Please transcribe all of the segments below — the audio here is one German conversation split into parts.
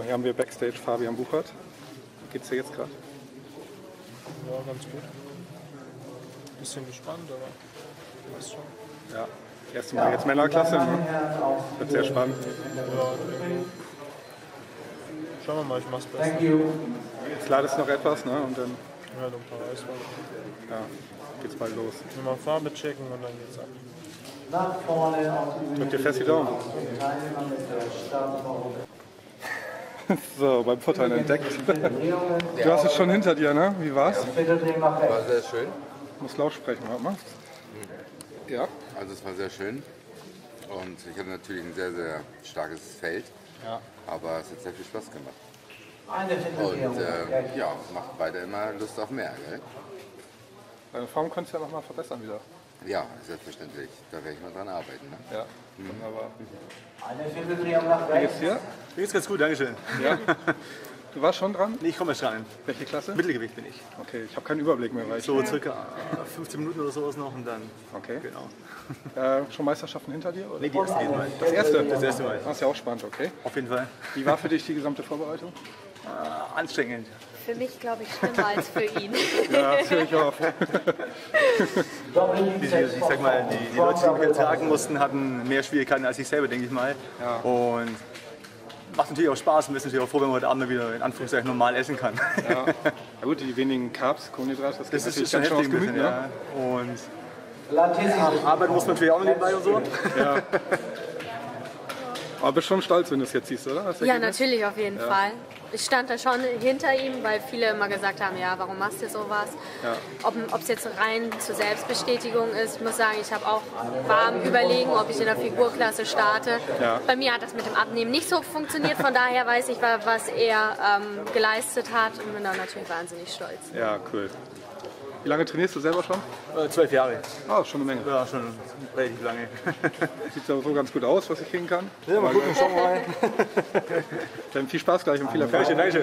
Hier haben wir Backstage Fabian Buchert. Geht's dir jetzt gerade? Ja, ganz gut. Bisschen gespannt, aber passt schon. Ja, erste Mal jetzt Männerklasse, ne? Wird sehr spannend. Ja, schauen wir mal, ich mach's besser. Jetzt ladest noch etwas, ne? Und dann Ja, ein paar Eiswagen. ja, geht's bald los. Nochmal Farbe checken und dann geht's ab. Drück dir fest die Daumen. So, beim Futtern entdeckt. Du hast es schon hinter dir, ne? Wie war's? War sehr schön. Du musst laut sprechen, warte mal. Ja. Also es war sehr schön. Und ich hatte natürlich ein sehr, sehr starkes Feld. Ja. Aber es hat sehr viel Spaß gemacht. Und ja, macht weiter immer Lust auf mehr. Gell? Deine Form könntest du ja noch mal verbessern wieder. Ja, selbstverständlich. Da werde ich mal dran arbeiten. Ne? Ja, wunderbar. Wie Wie geht's dir? Mir geht's ganz gut, Dankeschön. Ja. Du warst schon dran? Nee, ich komme erst rein. Welche Klasse? Mittelgewicht bin ich. Okay, ich habe keinen Überblick mehr, weil ich... So circa 15 Minuten oder sowas noch und dann. Okay. Genau. Schon Meisterschaften hinter dir? Oder? Nee, die erste Mal. Das erste? Das erste Mal. Das ist ja auch spannend, okay. Auf jeden Fall. Wie war für dich die gesamte Vorbereitung? Anstrengend. Für mich, glaube ich, schlimmer als für ihn. Ja, das höre ich oft. Ich sag mal, die Leute, die mich ertragen mussten, hatten mehr Schwierigkeiten als ich selber, denke ich mal. Ja. Und macht natürlich auch Spaß und wir sind natürlich auch froh, wenn man heute Abend wieder in Anführungszeichen normal essen kann. Ja. Ja gut, die wenigen Carbs, Kohlenhydrate, das geht Das natürlich ist schon ganz schön heftig aufs ein Gemüt, bisschen, ne? ja. Und arbeiten muss man natürlich auch noch nebenbei und so. Ja. Aber bist schon stolz, wenn du es jetzt siehst, oder? Das Ja, Ergebnis? natürlich, auf jeden Fall. Ich stand da schon hinter ihm, weil viele immer gesagt haben, ja, warum machst du sowas? Ja. Ob es jetzt rein zur Selbstbestätigung ist, ich muss sagen, ich war am Überlegen, ob ich in der Figurklasse starte. Ja. Bei mir hat das mit dem Abnehmen nicht so funktioniert, von daher weiß ich, was er geleistet hat und bin da natürlich wahnsinnig stolz. Ja, cool. Wie lange trainierst du selber schon? 12 Jahre. Ah, schon eine Menge. Ja, schon relativ lange. Sieht aber so ganz gut aus, was ich kriegen kann. Ja, mal gucken, schauen wir mal. Dann viel Spaß gleich und viel Erfolg. Dankeschön.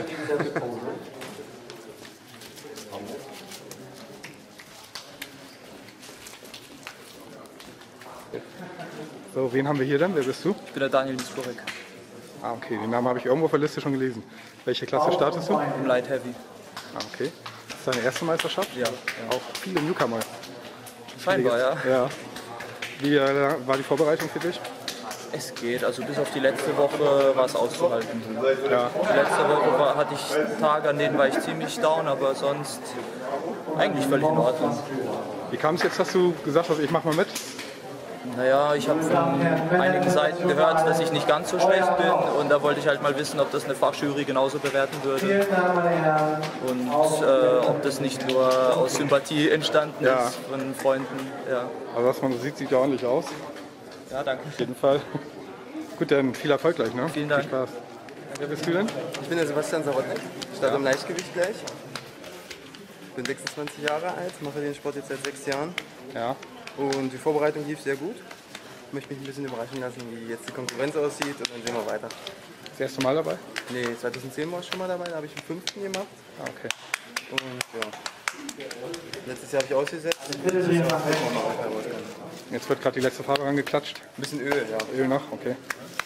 So, wen haben wir hier denn? Wer bist du? Ich bin der Daniel Wiesborek, Ah, okay. Den Namen habe ich irgendwo auf der Liste schon gelesen. Welche Klasse startest du? im Light Heavy. Ah, okay. Das ist deine erste Meisterschaft? Ja. Auch viele Newcomer. Scheinbar, ja. Ja. Wie war die Vorbereitung für dich? Es geht, also bis auf die letzte Woche war es auszuhalten. Ja. Die letzte Woche hatte ich Tage, an denen war ich ziemlich down, aber sonst eigentlich völlig in Ordnung. Wie kam es jetzt, dass du gesagt hast, ich mach mal mit? Naja, ich habe von einigen Seiten gehört, dass ich nicht ganz so schlecht bin und da wollte ich halt mal wissen, ob das eine Fachjury genauso bewerten würde und ob das nicht nur aus Sympathie entstanden Ja. ist von Freunden. Ja, Also was man so sieht, sieht ja ordentlich aus. ja danke. Auf jeden Fall. Gut, dann viel Erfolg gleich, ne? Vielen Dank. Viel Spaß. Wer bist du denn? Ich bin der Sebastian Sarotnik, starte im Leichtgewicht gleich. Ich bin 26 Jahre alt, mache den Sport jetzt seit 6 Jahren Ja. und die Vorbereitung lief sehr gut. Ich möchte mich ein bisschen überraschen lassen, wie jetzt die Konkurrenz aussieht und dann sehen wir weiter. Das erste Mal dabei? Nee, 2010 war ich schon mal dabei, da habe ich den 5. gemacht Ah, okay. und ja. Letztes Jahr habe ich ausgesetzt. Dieses Jahr gucken wir mal weiter, was kann. Jetzt wird gerade die letzte Farbe rangeklatscht. Ein bisschen Öl, ja. Öl noch, okay.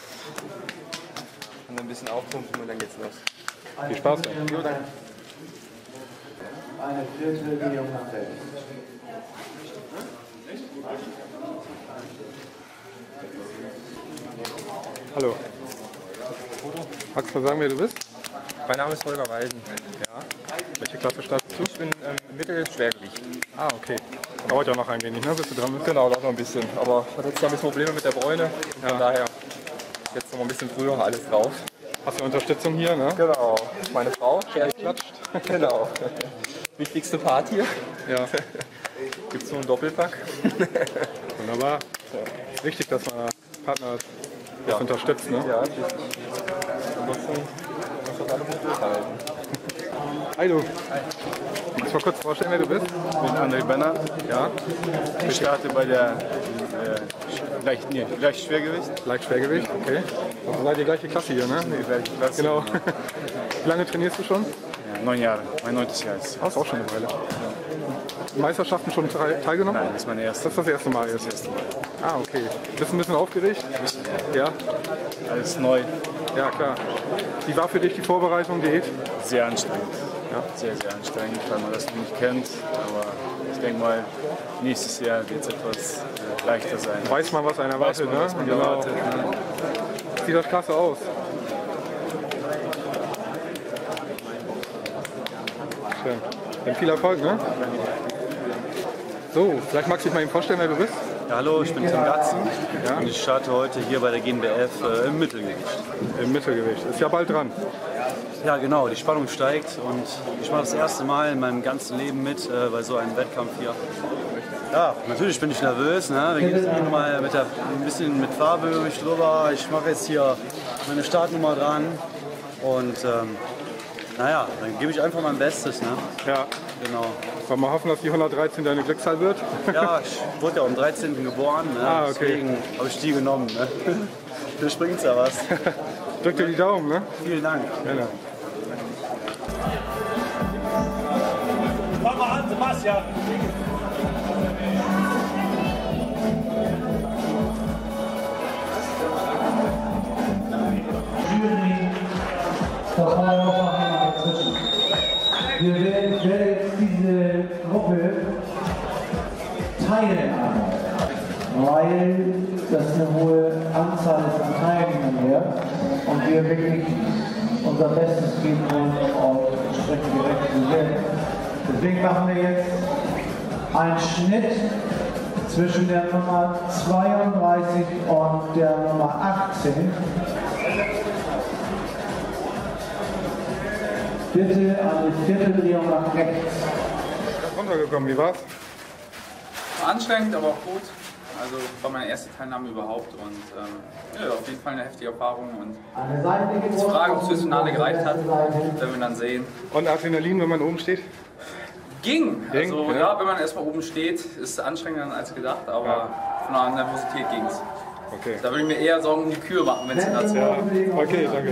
Und dann ein bisschen aufpumpen und dann geht's los. Viel Spaß dann. Jo, danke. Eine Viertelgehung nach rechts. Hallo. Magst du mal sagen, wer du bist? Mein Name ist Holger Walden. Ja. Welche Klasse startest du? Ich bin Mittelschwergewicht. Ah, okay. Dauert ja noch ein wenig, ne, bis du dran bist. Genau, dauert noch ein bisschen. Aber ich hatte jetzt noch ein bisschen Probleme mit der Bräune. Von daher jetzt noch mal ein bisschen früher alles drauf. Hast du Unterstützung hier, ne? Genau. Meine Frau, Klatscht. Genau. Wichtigste Part hier. Ja. Gibt es nur einen Doppelpack. Wunderbar. Ist wichtig, dass man Partner das unterstützt, ne? Ja, richtig. Ansonsten muss das alles gut durchhalten. Hi du. Kannst du mal kurz vorstellen, wer du bist? Ich bin André Benner. Ja. Ich starte bei der Leichtschwergewicht. Leichtschwergewicht, okay. Also seid ihr gleiche Klasse hier, ne? Die gleiche Klasse. Genau. Wie lange trainierst du schon? Ja, 9 Jahre. Mein 9. Jahr ist. Das ist auch schon eine Weile. Meisterschaften schon teilgenommen? Nein, das ist meine erste. Das ist das erste Mal jetzt? Das erste Mal. Ah, okay. Bist du ein bisschen aufgeregt? Ja. Alles neu. Ja, klar. Wie war für dich die Vorbereitung, Diät? Sehr anstrengend. Ja. Sehr, sehr anstrengend, weil man das noch nicht kennt. Aber ich denke mal, nächstes Jahr wird es etwas leichter sein. Weiß man, was einen erwartet, Weiß man, was man ne? erwartet, ne? Sieht das klasse aus. Schön. Dann viel Erfolg, ne? So, vielleicht magst du dich mal eben vorstellen, wer du bist? Ja, hallo, ich bin Tim Gatzen und ich starte heute hier bei der GNBF im Mittelgewicht. Im Mittelgewicht. Ist ja bald dran. Ja, genau, die Spannung steigt und ich mache das erste Mal in meinem ganzen Leben mit bei so einem Wettkampf hier. Ja, natürlich bin ich nervös. Ne? Wir gehen jetzt hier nochmal ein bisschen mit Farbe über mich drüber. Ich mache jetzt hier meine Startnummer dran und naja, dann gebe ich einfach mein Bestes. Ne? Ja. Genau. Wollen wir hoffen, dass die 113 deine Glückszahl wird? Ja, ich wurde ja am 13. geboren, ne? Ah, okay. Deswegen habe ich die genommen. Ne? Vielleicht bringt's ja was. Drück dir die Daumen, ne? Vielen Dank. Gerne. Komm mal an, Sebastian! Wir werden jetzt diese Gruppe teilen, weil das eine hohe Anzahl von Teilnehmern wäre und wir wirklich unser Bestes geben wollen, um auch entsprechend gerecht zu werden. Deswegen machen wir jetzt einen Schnitt zwischen der Nummer 32 und der Nummer 18. Bitte eine Vierteldrehung nach rechts. Runtergekommen, wie war's? Anstrengend, aber auch gut. Also war meine erste Teilnahme überhaupt und ja, auf jeden Fall eine heftige Erfahrung und jetzt Frage, ob es fürs Finale gereicht hat, werden wir dann sehen. Und Adrenalin, wenn man oben steht? Ging. Also ja, wenn man erstmal oben steht, ist es anstrengender als gedacht, aber von der Nervosität ging es. Okay. Da würde ich mir eher Sorgen um die Kühe machen, wenn es dazu kommt. Okay, danke.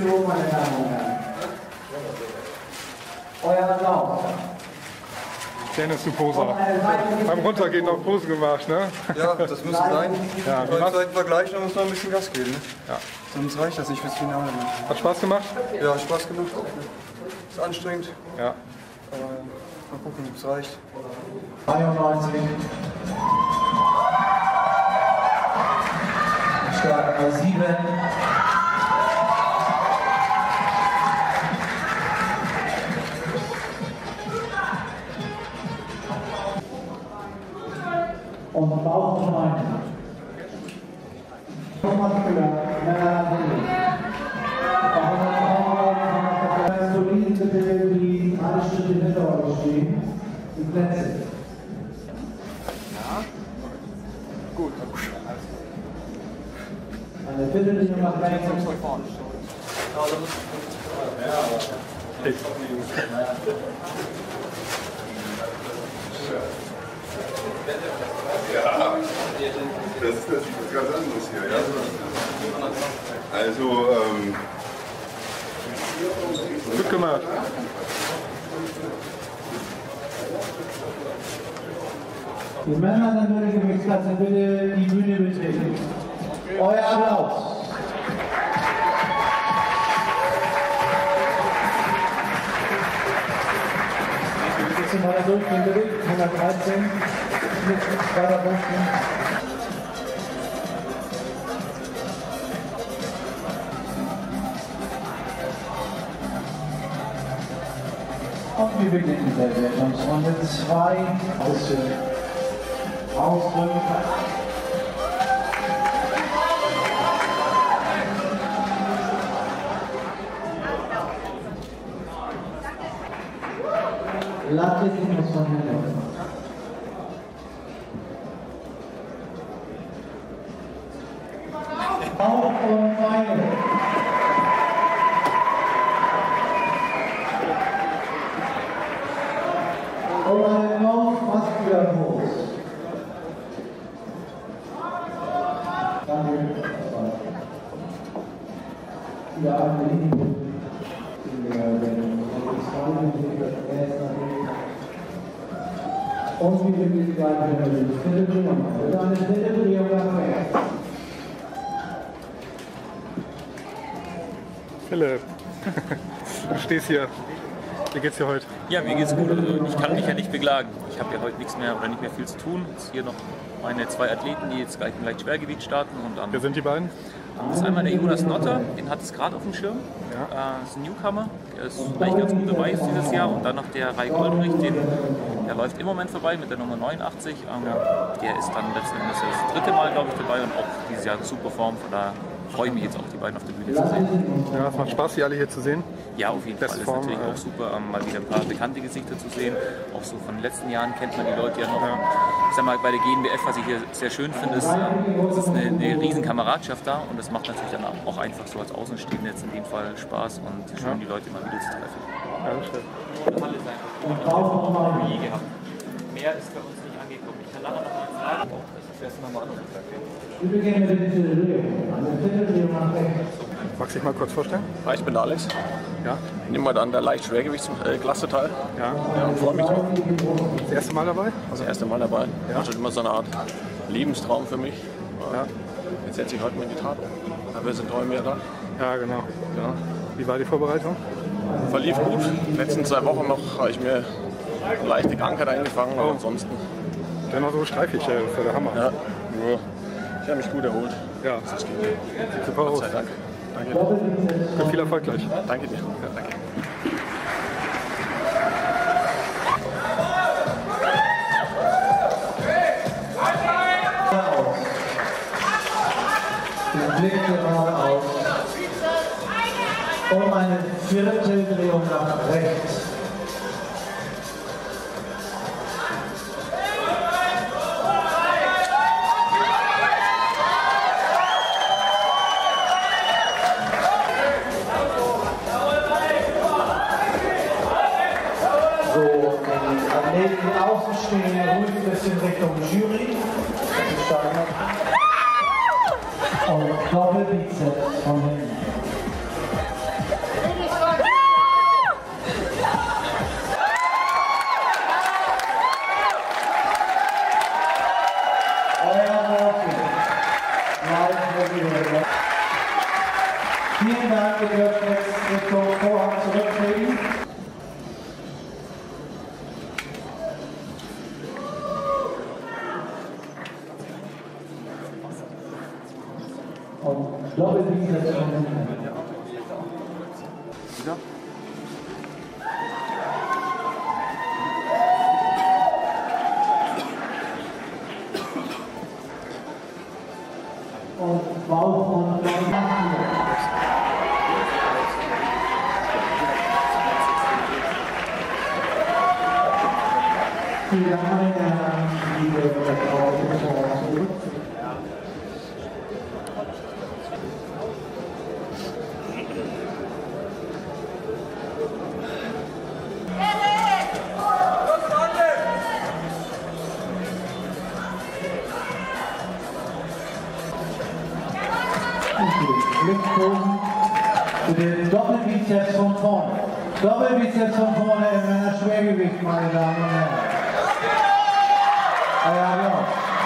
Euer Applaus. Dennis, du Poser. Beim Runtergehen noch Pose gemacht, ne? Ja, das müsste sein. Ja, beim zweiten Vergleich muss noch ein bisschen Gas geben. Ne? Ja. Sonst reicht das nicht fürs Finale. Ne? Hat Spaß gemacht? Ja, hat Spaß gemacht. Ist anstrengend. Ja. Aber mal gucken, ob es reicht. 93. Start Nummer 7. Und Bauch und Beine. Thomas Müller, Soliden bitte, die 3 Schritte hinter euch stehen, die Plätze. Ja. Gut. Eine Vierteldrehung nach rechts. Ja, das ist natürlich was ganz anderes hier. Ja? Also, gut gemacht. Die Männer der Mittelgewichtsklasse bitte die Bühne betreten. Euer Applaus. Jetzt sind wir da durch, den Bericht, 113. Weiter punkten. Und wir beginnen mit der Wertungsrunde 2. Ausdrücken. Lattinismus von hinten. Bauch und Beine. Oberhalb Bauch, Muscular Pose. Danke. Wieder alle hin. Und wie wir die zweite Drehung. Bitte eine dritte Drehung nach rechts. Philipp, du stehst hier. Wie geht's dir heute? Ja, mir geht's gut. Also ich kann mich ja nicht beklagen. Ich habe ja heute nichts mehr oder nicht mehr viel zu tun. Jetzt hier noch meine 2 Athleten, die jetzt gleich im Leichtschwergewicht starten. Wer sind die beiden? Das ist einmal der Jonas Notter, den hat es gerade auf dem Schirm. Ja. Das ist ein Newcomer, der ist eigentlich ganz gut dabei dieses Jahr. Und dann noch der Rai Goldrich, der läuft im Moment vorbei mit der Nummer 89. Der ist dann letzten Endes das 3. Mal, glaube ich, dabei und auch dieses Jahr in super Form. Von daher freue ich mich jetzt auch, die beiden auf der Bühne zu sehen. Ja, es macht Spaß, die alle hier zu sehen. Ja, auf jeden Fall. Es ist natürlich auch super, mal wieder ein paar bekannte Gesichter zu sehen. Auch so von den letzten Jahren kennt man die Leute ja noch. Ich sag mal, bei der GNBF, was ich hier sehr schön finde, ist, es ist eine riesen Kameradschaft da und das macht natürlich dann auch einfach so als Außenstehende jetzt in dem Fall Spaß und schön, die Leute immer wieder zu treffen. Ja, das stimmt. Halle ist einfach je gehabt. Mehr ist bei uns nicht angekommen. Ich kann nachher noch mal sagen, das ist erst mal anders gesagt. Magst du dich mal kurz vorstellen? Hi, ich bin der Alex. Ja. Ich nehme heute an der Leichtschwergewichtsklasse teil. Ja. Und freue mich drauf. Das erste Mal dabei? Das erste Mal dabei. Ja. War schon immer so eine Art Lebenstraum für mich. Ja. Jetzt setze ich heute mal in die Tat um. Dafür sind Träume ja da. Ja, genau. Ja. Wie war die Vorbereitung? Verlief gut. Die letzten 2 Wochen noch habe ich mir eine leichte Krankheit eingefangen, aber ansonsten. Dennoch so streifig, das ist ja der Hammer. Ja. Ich habe mich gut erholt. Ja. Das geht. Super aus. Gott sei Dank. Danke. Und viel Erfolg gleich. Danke dir. Ja, danke. Den Blick geradeaus. Um eine Vierteldrehung nach rechts. Die Außenstehende ruhig ein bisschen Richtung Jury. Und Doppelbizeps von hinten. Vielen Dank, ihr dürft jetzt Richtung Vorhang zurücktreten. Und Doppelbizeps von hinten. Und Bauch und vielen Dank, meine Herren, liebe Frauen. Blickbogen zu den Doppelbizeps von vorne. Doppelbizeps von vorne im Männerschwergewicht, meine Damen und Herren. Euer Applaus.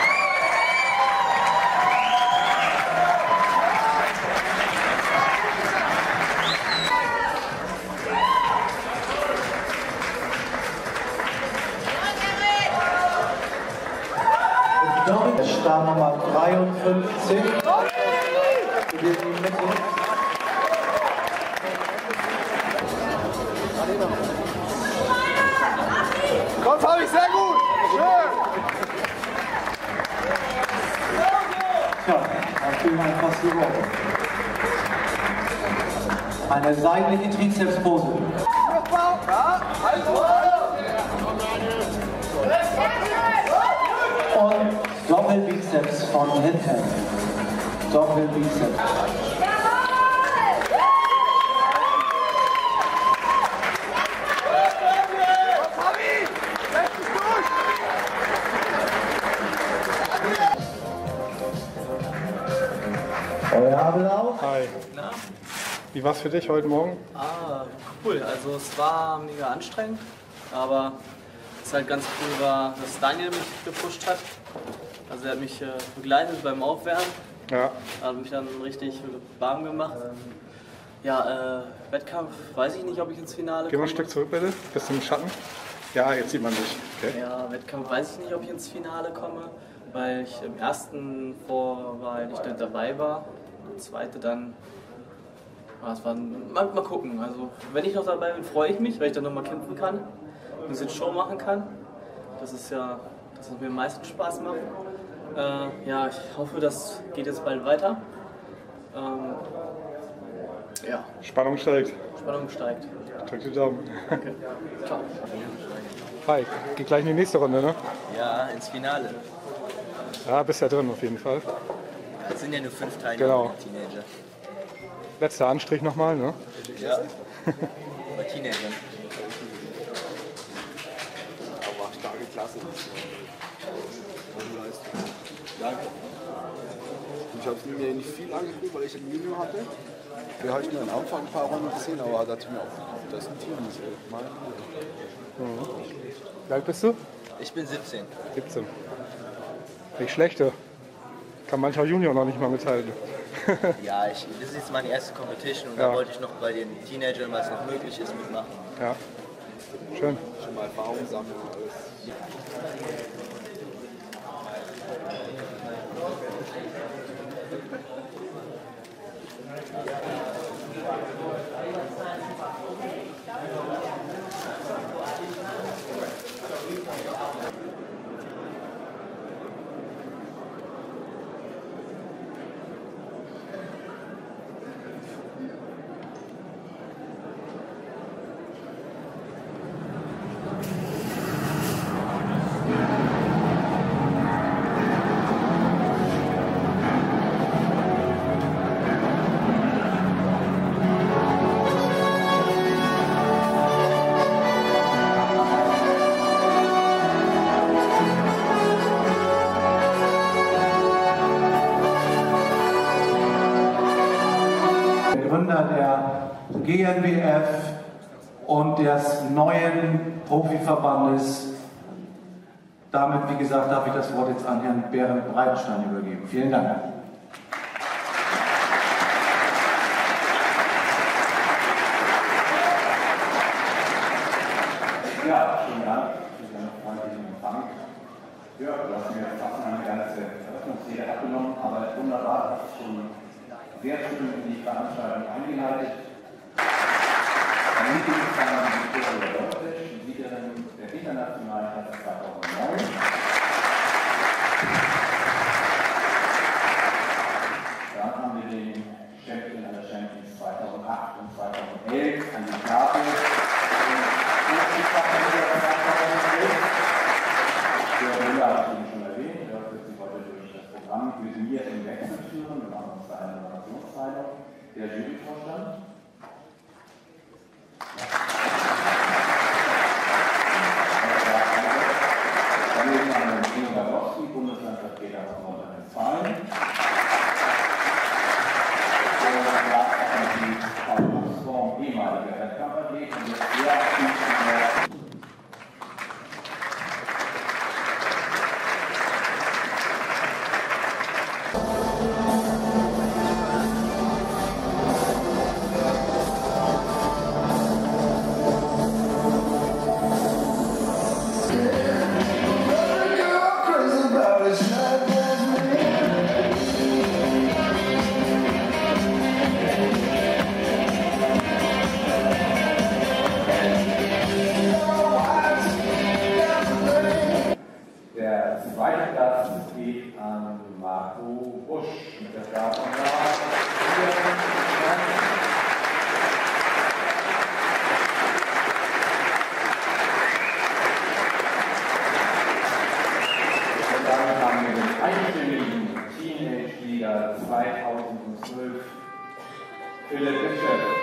Startnummer 53. Komm, Fabi, sehr gut! Schön! Tja, das ging mal fast geworden. Eine seitliche Trizepspose. Und Doppelbizeps von hinten. Doppelbizeps. Euer Applaus. Hi. Wie war es für dich heute Morgen? Cool. Also es war mega anstrengend, aber was halt ganz cool war, dass Daniel mich gepusht hat. Also er hat mich begleitet beim Aufwärmen. Ja. Hat mich dann richtig warm gemacht. Ja, Wettkampf, weiß ich nicht, ob ich ins Finale komme. Geh mal ein Stück zurück bitte, bis zum Schatten. Ja, jetzt sieht man dich. Okay. Ja, Wettkampf weiß ich nicht, ob ich ins Finale komme, weil ich im ersten Vorwahl nicht dabei war. Im zweiten dann, mal gucken. Also, wenn ich noch dabei bin, freue ich mich, weil ich dann nochmal kämpfen kann, ein bisschen Show machen kann. Das ist ja, das mir am meisten Spaß macht. Ja, ich hoffe, das geht jetzt bald weiter. Ja. Spannung steigt. Spannung steigt. Drück die Daumen. Danke. Ciao. Hi, geht gleich in die nächste Runde, ne? Ja, ins Finale. Ja, bist ja drin auf jeden Fall. Es sind ja nur 5 Teilnehmer, Genau. Teenager. Letzter Anstrich nochmal, ne? Ja. Bei Teenagern. Aber starke Klasse. Danke. Ich habe es mir nicht viel angeguckt, weil ich ein Video hatte. Da habe ich mir am Anfang ein paar Runden gesehen, aber da dachte ich mir auch, das ist ein Team. Wie alt bist du? Ich bin 17. 17. Nicht schlechter. Kann mancher Junior noch nicht mal mithalten. Ja, das ist jetzt meine erste Competition und Ja. da wollte ich noch bei den Teenagern, was noch möglich ist, mitmachen. Ja. Schön. Schon mal Erfahrung sammeln und alles. Gründer der GNBF und des neuen Profiverbandes. Damit, wie gesagt, darf ich das Wort jetzt an Herrn Bernd Breitenstein übergeben. Vielen Dank. Ja, vielen Dank für den freundlichen Empfang. Ja, du hast mir fast eine ganze Eröffnungsrede abgenommen, aber wunderbar, das ist schon sehr schön in die Veranstaltung eingeleitet. Damit ist dann Victoria Deutsch, Siegerin der internationalen Klasse 2009. Dann haben wir den Champion aller Champions 2008 und 2011 an die Tafel. Der Müller hat ihn schon erwähnt, der wird sich heute durch das Programm fusioniert im Wechsel führen. Wir machen uns da eine Innovationsteilung. Der Juryvorstand. Daneben haben wir den Gawowski, Bundeslandvertreter aus Nordrhein-Westfalen. Und die Frau Buchsbaum, ehemalige Wettkampfathlet, und jetzt sehr aktiv Der zweite Platz geht an Marco Busch mit der Startanlage. Und damit haben wir den einstimmigen Teenage-Liga 2012 Philipp Bishop.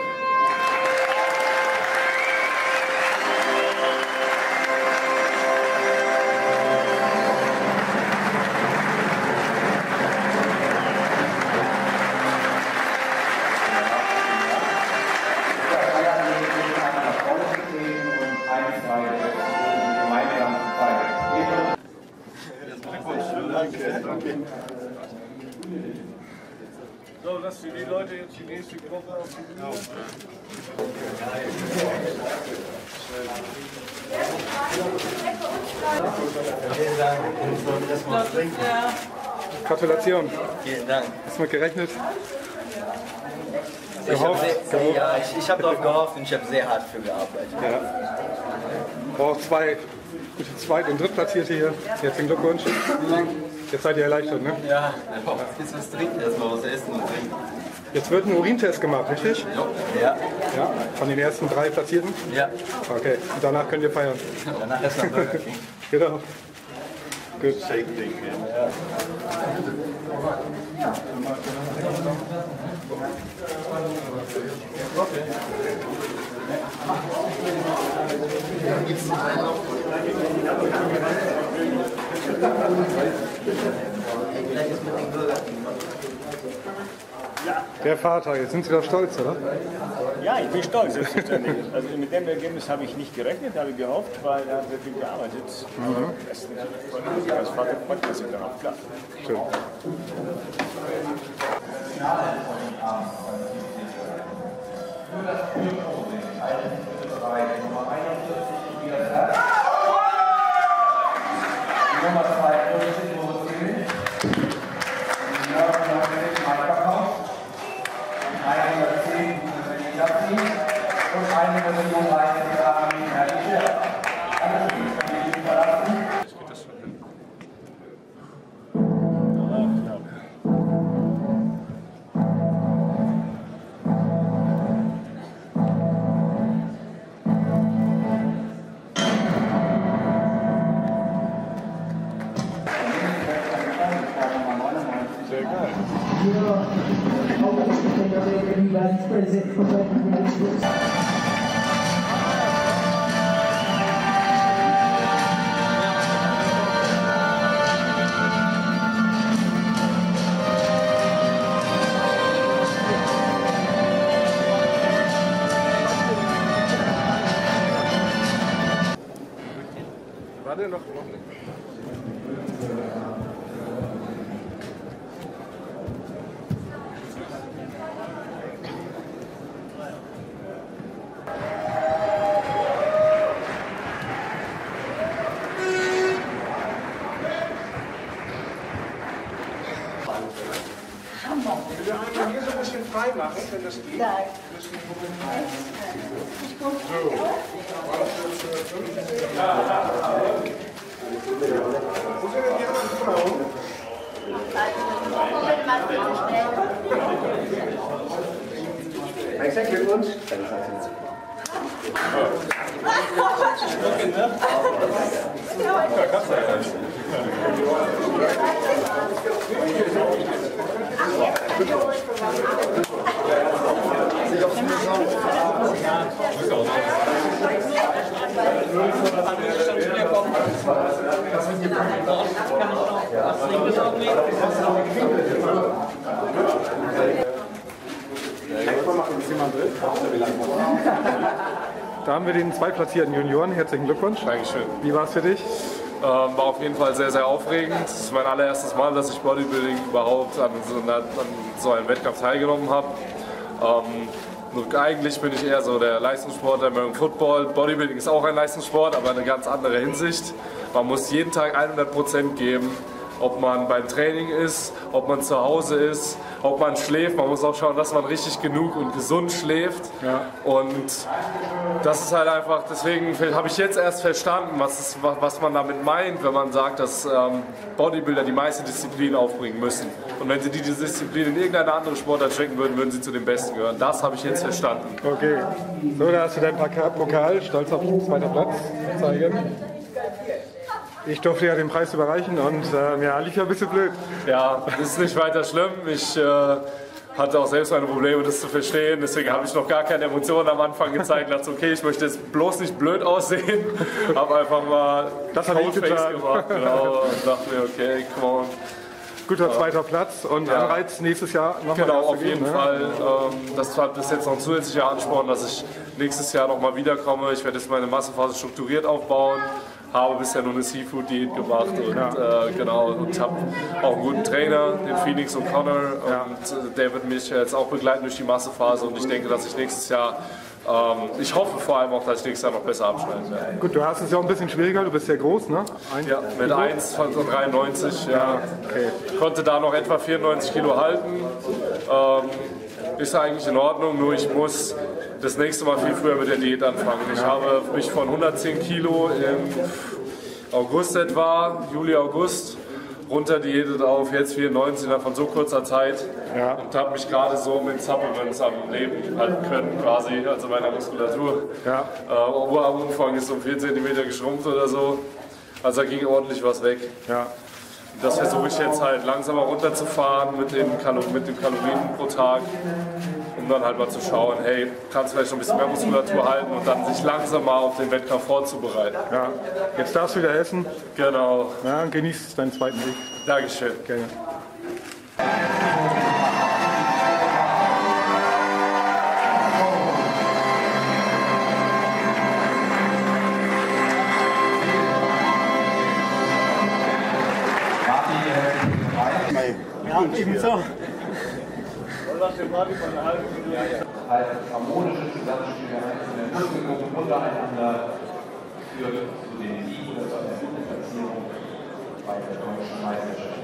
So, So, dass die Leute jetzt die nächste Gruppe auf die Bühne. Vielen Dank. Das muss trinken. Gratulation. Vielen Dank. Hast du mit gerechnet? Ich habe darauf gehofft und ich habe sehr hart für gearbeitet. Ja. Auch zwei gute Zweit- und Drittplatzierte hier. Herzlichen Glückwunsch. Jetzt seid ihr erleichtert, ne? Ja, jetzt was trinken, erstmal was essen und trinken. Jetzt wird ein Urintest gemacht, richtig? Ja. Ja. Von den ersten 3 Platzierten? Ja. Okay. Und danach könnt ihr feiern. Danach erst mal Burger King. Genau. Gut. Shake-Ding. Ja. Der Vater, jetzt sind Sie doch stolz, oder? Ja, ich bin stolz, selbstverständlich. Also mit dem Ergebnis habe ich nicht gerechnet, habe ich gehofft, weil er hat sehr viel gearbeitet. Das ist natürlich als Vater freut man sich dann auch, klar. Schön. Nummer 42, Moritz 110 und 134 Rahmen Herr Alles gut, kann ich verlassen. Sehr geil. War der noch? Wir einmal hier so ein bisschen frei machen, wenn das geht. Nein. Wo sind denn die anderen Frauen? Herzlichen Glückwunsch. Da haben wir den zweitplatzierten Junioren. Herzlichen Glückwunsch. Dankeschön. Wie war es für dich? War auf jeden Fall sehr, sehr aufregend. Es ist mein allererstes Mal, dass ich Bodybuilding überhaupt an so einem Wettkampf teilgenommen habe. Eigentlich bin ich eher so der Leistungssportler, American Football. Bodybuilding ist auch ein Leistungssport, aber eine ganz andere Hinsicht. Man muss jeden Tag 100% geben. Ob man beim Training ist, ob man zu Hause ist, ob man schläft. Man muss auch schauen, dass man richtig genug und gesund schläft. Ja. Und das ist halt einfach, deswegen habe ich jetzt erst verstanden, was man damit meint, wenn man sagt, dass Bodybuilder die meiste Disziplin aufbringen müssen. Und wenn sie diese Disziplin in irgendeine andere Sportart stecken würden, würden sie zu den Besten gehören. Das habe ich jetzt verstanden. Okay. So, da hast du deinen Pokal, stolz auf den zweiten Platz zeigen. Ich durfte ja den Preis überreichen und ja, lief ja ein bisschen blöd. Ja, das ist nicht weiter schlimm. Ich hatte auch selbst meine Probleme, das zu verstehen. Deswegen habe ich noch gar keine Emotionen am Anfang gezeigt. Ich dachte, okay, ich möchte jetzt bloß nicht blöd aussehen. Habe einfach mal das Face gemacht, genau, und dachte mir, okay, come on. Guter zweiter Platz und Anreiz nächstes Jahr nochmal. Genau, auf jeden Fall. Das ist jetzt noch ein zusätzlicher Ansporn, dass ich nächstes Jahr nochmal wiederkomme. Ich werde jetzt meine Massephase strukturiert aufbauen. habe bisher nur eine Seafood-Diät gemacht und genau, und habe auch einen guten Trainer, den Phoenix O'Connor, und der wird mich jetzt auch begleiten durch die Massephase, und ich denke, dass ich nächstes Jahr, ich hoffe vor allem auch, dass ich nächstes Jahr noch besser abschneiden werde. Gut, du hast es ja auch ein bisschen schwieriger, du bist sehr groß, ne? Ja, mit 1,93, ja. Okay. Ich konnte da noch etwa 94 Kilo halten. Ist eigentlich in Ordnung, nur ich muss das nächste Mal viel früher mit der Diät anfangen. Ich habe mich von 110 Kilo im August etwa, Juli, August, runterdiätet auf jetzt 94 innerhalb von so kurzer Zeit, und habe mich gerade so mit Supplements am Leben halten können, quasi, also meiner Muskulatur. Oberarmumfang ist um 4 cm geschrumpft oder so, also da ging ordentlich was weg. Das versuche ich jetzt halt langsamer runterzufahren mit den Kalorien pro Tag, um dann halt mal zu schauen, hey, kannst du vielleicht noch ein bisschen mehr Muskulatur halten und dann sich langsam mal auf den Wettkampf vorzubereiten. Ja. Jetzt darfst du wieder essen. Genau. Ja, genieß deinen zweiten Sieg. Dankeschön. Gerne. Ja, ebenso. Als harmonisches Zusammenspiel der einzelnen Muskelgruppen untereinander führt zu den Siegen oder zu der Platzierung bei der deutschen Meisterschaft.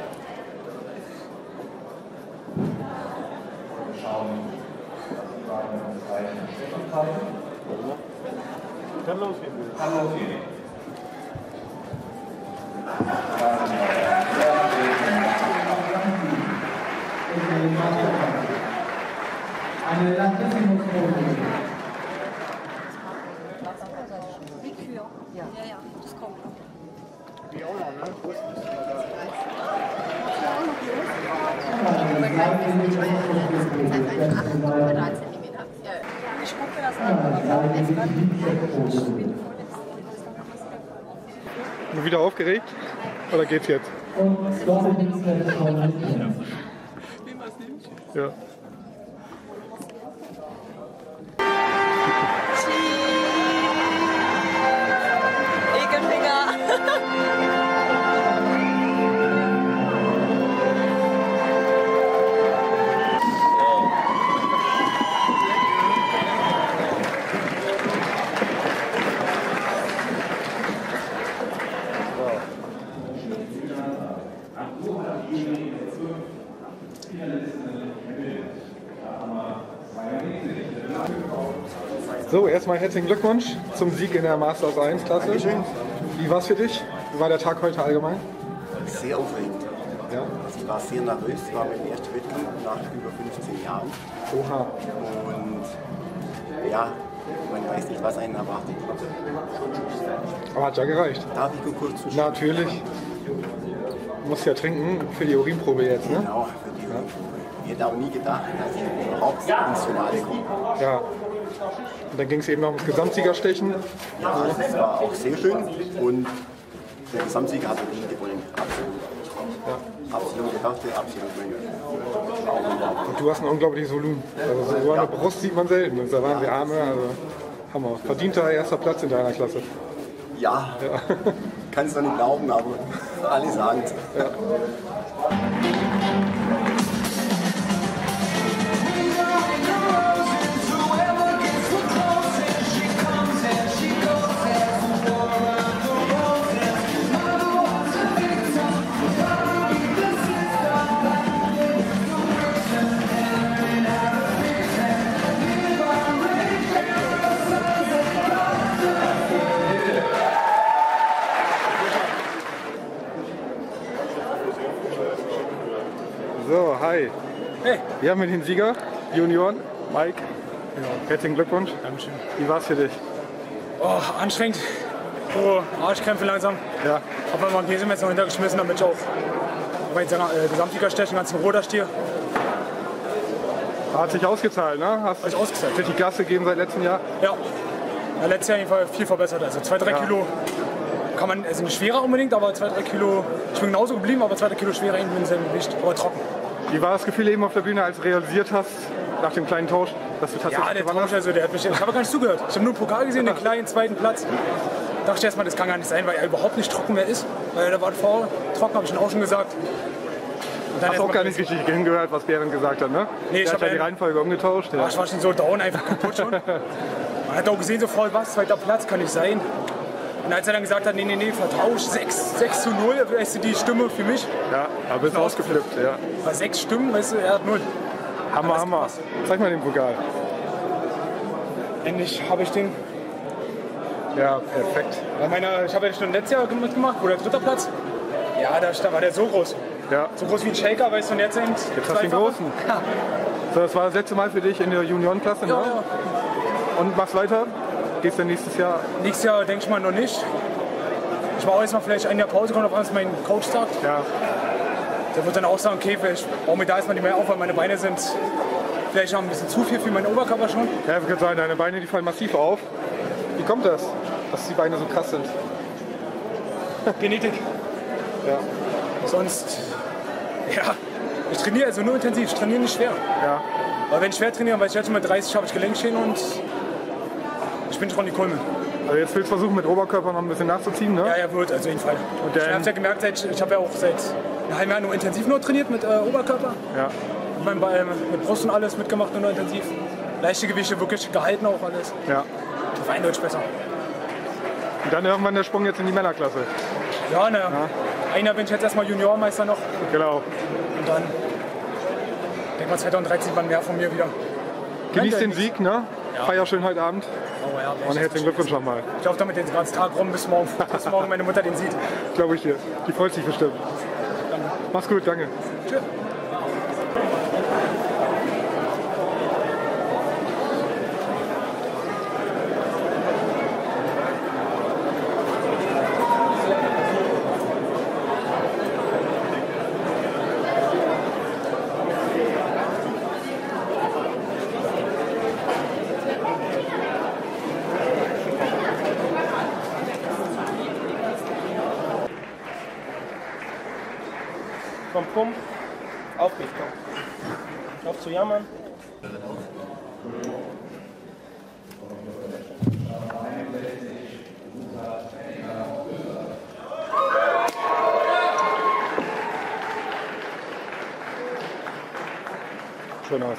Wir schauen, was die beiden uns gleichen Strecken zeigen. Kann losgehen. Kann losgehen. Eine Latissimus-Pose. Wie Kühe. Ja, das kommt. Die auch noch, ne? Ich gucke das an. Wieder aufgeregt? Oder geht's jetzt? Ja. So, erstmal herzlichen Glückwunsch zum Sieg in der Masters 1 Klasse. Wie war es für dich? Wie war der Tag heute allgemein? Sehr aufregend. Ja. Also ich war sehr nervös, war mein erster Wettkampf nach über 15 Jahren. Oha. Und ja, man weiß nicht, was einen erwartet. Aber hat ja gereicht. Darf ich nur kurz zuschauen? Natürlich. Du musst ja trinken für die Urinprobe jetzt, ne? Genau, für die Urinprobe. Ich hätte auch nie gedacht, dass ich überhaupt ins Finale komme. Ja. Und dann ging es eben noch ums Gesamtsiegerstechen. Ja, das war auch sehr schön und der Gesamtsieger hat verdient gewonnen. Absolut. Ja. Absolut gedachte, absolut gewonnen. Und du hast ein unglaubliches Volumen. Also so eine Brust sieht man selten. Und da waren die Arme, also Hammer. Verdienter erster Platz in deiner Klasse. Ja, kann es noch nicht glauben, aber alle sagen es. Ja. So, hi. Hey. Wir haben den Sieger, Junioren, Mike. Ja. Herzlichen Glückwunsch. Dankeschön. Wie war es für dich? Oh, anstrengend. Oh, Arschkrämpfe langsam. Ja. Hab mal ein Käsemesser hintergeschmissen, damit ich auch bei Gesamtsiegerstechen ganz in Ruhe da stehe. Hat sich ausgezahlt, ne? Hast sich ausgezahlt. Richtig Gas gegeben seit letztem Jahr? Ja. Letztes Jahr jedenfalls viel verbessert. Also 2-3 Kilo kann man, also nicht schwerer unbedingt, aber 2-3 Kilo, ich bin genauso geblieben, aber 2-3 Kilo schwerer irgendwie im selben Gewicht, aber trocken. Wie war das Gefühl eben auf der Bühne, als du realisiert hast, nach dem kleinen Tausch, dass du tatsächlich gewonnen hast? Ja, der Tausch, also der hat mich, ich habe gar nicht zugehört. Ich habe nur einen Pokal gesehen, den kleinen zweiten Platz. dachte ich erstmal, das kann gar nicht sein, weil er überhaupt nicht trocken mehr ist. Weil der war vorher trocken, habe ich auch schon gesagt. Hast auch gar nicht richtig hingehört, was Behrend gesagt hat, ne? Nee, ich habe ja die Reihenfolge umgetauscht. Ja. Ach, ich war schon so down, einfach kaputt schon. Man hat auch gesehen, sofort, was, zweiter Platz kann nicht sein. Und als er dann gesagt hat, nee, vertauscht, 6:0, weißt du, die Stimme für mich. Ja, aber bist ausgeflippt, ja. Bei 6 Stimmen, weißt du, er hat 0. Hammer. Zeig mal den Pokal. Endlich habe ich den. Ja, perfekt. Ich habe ja schon letztes Jahr mitgemacht, wo der 3. Platz. Ja, da war der so groß. Ja. So groß wie ein Shaker, weißt du, und jetzt sind jetzt hast du den großen. Ja. So, das war das letzte Mal für dich in der Juniorenklasse, ne? Ja. Und machst weiter? Gehst du nächstes Jahr? Nächstes Jahr denke ich mal noch nicht. Ich mache erstmal vielleicht ein Jahr Pause, kommt auf was mein Coach sagt. Ja. Der wird dann auch sagen, okay, ich baue mir da erstmal nicht mehr auf, weil meine Beine sind vielleicht noch ein bisschen zu viel für meinen Oberkörper schon. Ja, ich würde sagen, deine Beine, die fallen massiv auf. Wie kommt das, dass die Beine so krass sind? Genetik. Ja. Sonst, ja, ich trainiere also nur intensiv, ich trainiere nicht schwer. Ja. Aber wenn ich schwer trainiere, weil ich jetzt mit 30 habe ich Gelenkschäden und ich bin schon die Kulme. Also jetzt willst du versuchen, mit Oberkörper noch ein bisschen nachzuziehen, ne? Ja, wird, also auf jeden Fall. Und ich habe ja gemerkt, ich habe ja auch seit einem halben Jahr nur intensiv nur trainiert mit Oberkörper. Ja. Mit Brust und alles mitgemacht, nur intensiv. Leichte Gewichte wirklich gehalten auch alles. Ja. Das war eindeutig besser. Und dann irgendwann der Sprung jetzt in die Männerklasse. Ja, ne. Ja. Ein Jahr bin ich jetzt erstmal Juniormeister noch. Genau. Und dann, denke mal 2013 waren mehr von mir wieder. Genieß den Sieg, ne? Ja. Feier schön heute Abend. Oh, ja, und herzlichen Glückwunsch nochmal. Ich laufe damit den ganzen Tag rum bis morgen meine Mutter den sieht. Glaube ich dir. Die freut sich bestimmt. Dann. Mach's gut, danke. Tschüss. Komm, auf mich, komm. Auf zu jammern. Schön aus.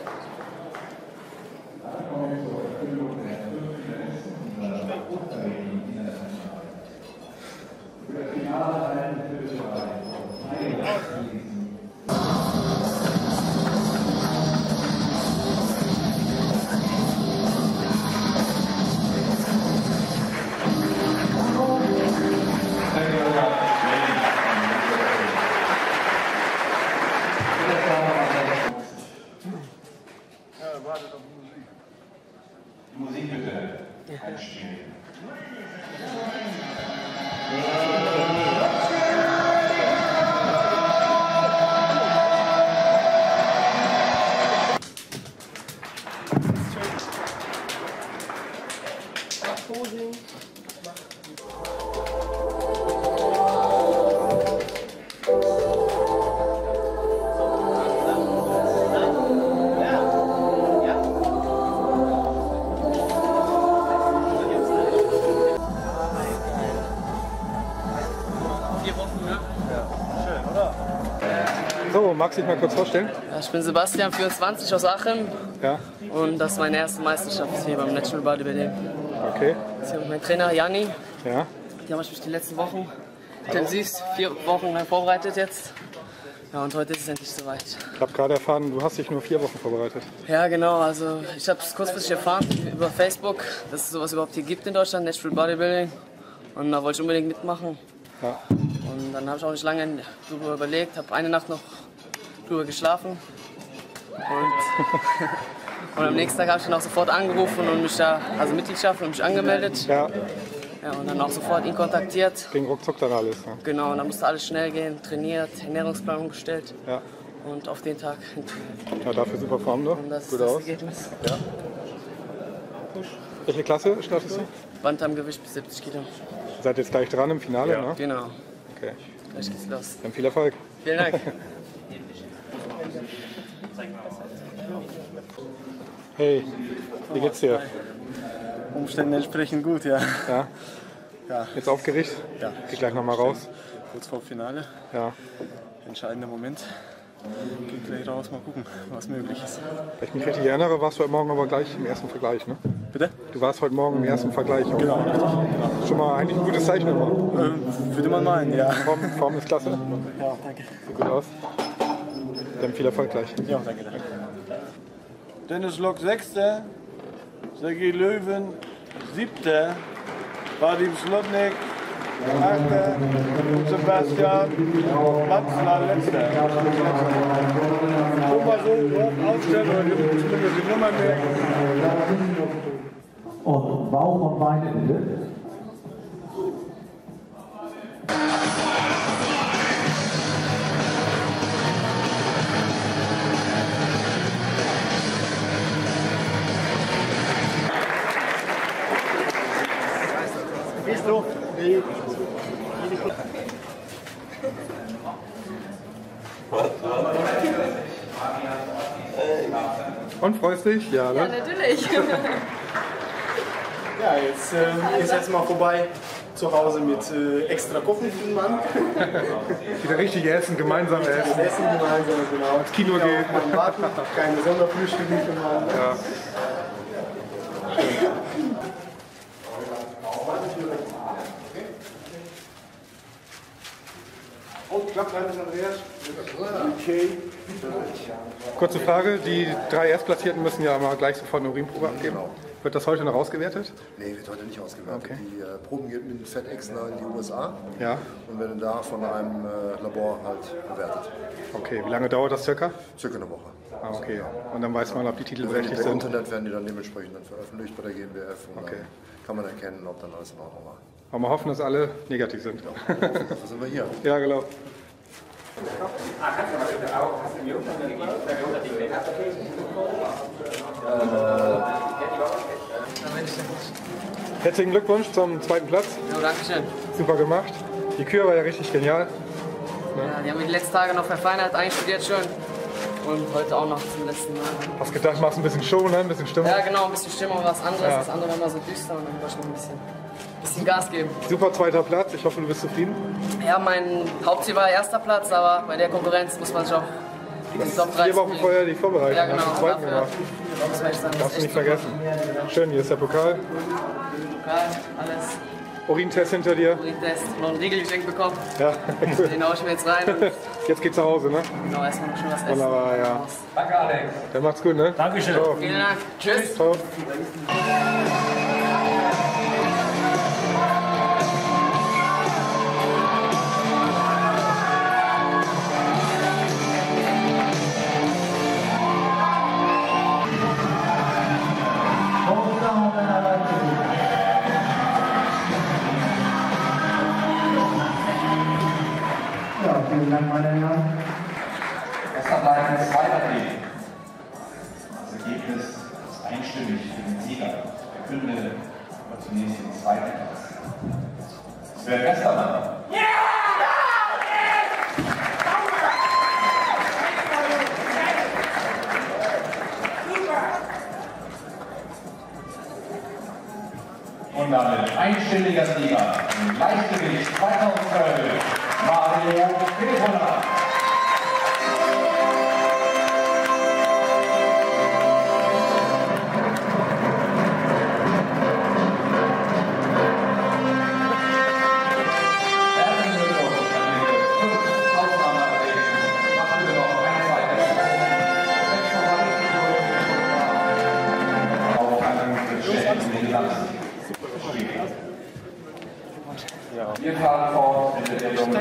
Musik bitte einspielen. So, magst du dich mal kurz vorstellen? Ja, ich bin Sebastian, 24 aus Aachen. Ja. Und das ist meine erste Meisterschaft hier beim National Bodybuilding. Okay. Das ist hier mein Trainer Janni. Ja. Die habe ich mich die letzten Wochen intensiv 4 Wochen lang vorbereitet jetzt. Ja, und heute ist es endlich soweit. Ich habe gerade erfahren, du hast dich nur 4 Wochen vorbereitet. Ja, genau. Also ich habe es kurzfristig erfahren über Facebook, dass es sowas überhaupt hier gibt in Deutschland, National Bodybuilding. Und da wollte ich unbedingt mitmachen. Ja. Und dann habe ich auch nicht lange darüber überlegt, habe eine Nacht noch drüber geschlafen. Und am nächsten Tag habe ich dann auch sofort angerufen und mich da, also Mitgliedschaft und mich angemeldet. Ja. Ja, und dann auch sofort ihn kontaktiert. Ging ruckzuck dann alles. Ja. Genau, und dann musste alles schnell gehen, trainiert, Ernährungsplan umgestellt. Ja. Und auf den Tag. Ja, dafür super Form, ne? Und das Gut ist das aus. Ergebnis. Ja. Welche Klasse startest du? Bantamgewicht bis 70 Kilo. Ihr seid jetzt gleich dran im Finale, ne? Genau. Okay. Gleich geht's los. Dann viel Erfolg. Vielen Dank. Hey, wie geht's dir? Umständen entsprechend gut, ja. Ja. Ja. Jetzt aufgeregt? Ja. Geht gleich nochmal raus. Kurz vor Finale. Ja. Entscheidender Moment. Geht gleich raus, mal gucken, was möglich ist. Wenn ich mich richtig erinnere, warst du heute Morgen aber gleich im ersten Vergleich, ne? Bitte? Du warst heute Morgen im ersten Vergleich. Auch. Genau, richtig. Genau. Schon mal eigentlich ein gutes Zeichen immer. Würde man meinen, ja. Form ist klasse. Ja, danke. Sieht gut aus. Dann viel Erfolg gleich. Ja, danke. Dennis Lok 6., Sergei Löwen 7., Vadim Slotnik 8., Sebastian Matzler letzter. So mal so grob aufstellen oder zumindest die Nummer merken. Und Bauch und Beine bitte. Bist du? Und freust dich? Ja, ne? Ja, natürlich. Ja, jetzt ist jetzt mal vorbei zu Hause mit extra Kochen für den Mann. Wieder richtig essen, gemeinsam essen. Essen gemeinsam, genau. Ins Kino gehen. Mal warten, keine Sonderfrühstücke für den Mann. Ja. Und klappt alles, Andreas? Okay. Kurze Frage, die 3 Erstplatzierten müssen ja mal gleich sofort eine Urinprobe abgeben. Genau. Wird das heute noch ausgewertet? Nee, wird heute nicht ausgewertet. Okay. Die Proben gehen mit dem FedEx in die USA Ja. und werden da von einem Labor halt bewertet. Okay, wie lange dauert das circa? Circa eine Woche. Ah, okay. Und dann weiß man, ob die Titel Im berechtigt sind. Internet werden die dann dementsprechend dann veröffentlicht bei der GmbF und Okay. dann kann man erkennen, ob dann alles in Ordnung war. Aber wir hoffen, dass alle negativ sind. Dafür sind wir hier. Ja, genau. Herzlichen Glückwunsch zum 2. Platz. Ja, danke schön. Super gemacht. Die Kür war ja richtig genial. Ja, die haben wir die letzten Tage noch verfeinert, einstudiert schon. Und heute auch noch zum letzten Mal. Hast gedacht, machst ein bisschen Show, ne? Ein bisschen Stimmung. Ja, genau, ein bisschen Stimmung, was anderes. Ja. Das andere war immer so düster und dann wollte ich noch ein bisschen Gas geben. Super 2. Platz. Ich hoffe, du bist zufrieden. Ja, mein Hauptziel war 1. Platz, aber bei der Konkurrenz muss man sich auch in die Top 3 4 Wochen vorher die Vorbereitung. Ja, genau. Hast du den 2. gemacht. Darfst du nicht vergessen. Schön, hier ist der Pokal. Pokal, alles. Urintest hinter dir. Urintest, noch ein Riegel geschenkt bekommen. Ja, cool. Den hau ich mir jetzt rein. Jetzt geht's nach Hause, ne? Genau, erstmal noch schon was essen. Wunderbar, ja. Danke, Alex. Dann macht's gut, ne? Dankeschön. Ciao. Vielen Dank. Tschüss. Ciao. Ja, vielen Dank, meine Herren. Es verbleibt ein zweiter Team. Das Ergebnis ist einstimmig für den Sieger. Ich verkünde zunächst den 2. Platz. Sven Westermann. Und damit einstimmiger Sieger im Leichtgewicht 2012, Mario Petrola. Wir fahren fort mit der Sendung.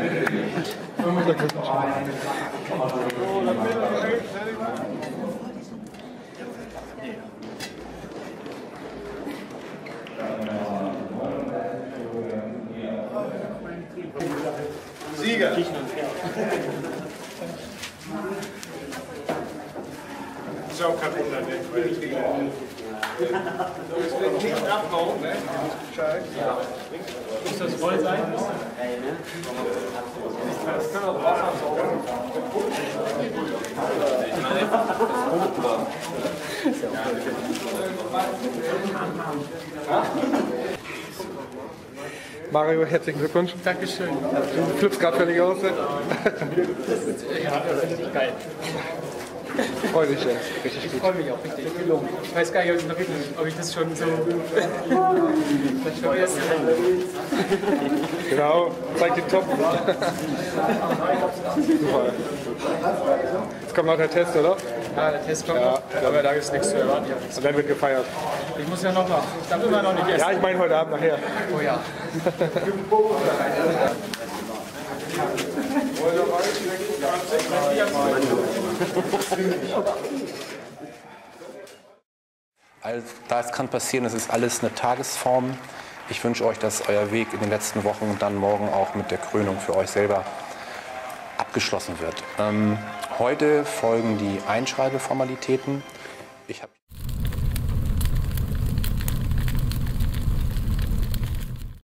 Sieger. Ist auch kein Wunder, ne? Nicht abhauen, ne? Muss das voll sein? Das kann auch Wasser saugen. Mario, herzlichen Glückwunsch. Dankeschön. Du flippst gerade völlig aus. Ja, das ist richtig geil. Freu dich jetzt. Richtig Ich gut. freue mich auch richtig. Ich weiß gar nicht, ob ich das schon so... Vielleicht schon erst. Genau, zeig die Top. Super. Jetzt kommt noch der Test, oder? Ja, der Test kommt noch, aber da ist nichts zu erwarten. Und dann wird gefeiert. Ich muss ja noch mal. Ich darf immer noch nicht essen. Ja, ich meine heute Abend nachher. Oh ja. Also, das kann passieren, das ist alles eine Tagesform. Ich wünsche euch, dass euer Weg in den letzten Wochen und dann morgen auch mit der Krönung für euch selber abgeschlossen wird. Heute folgen die Einschreibeformalitäten. Ich habe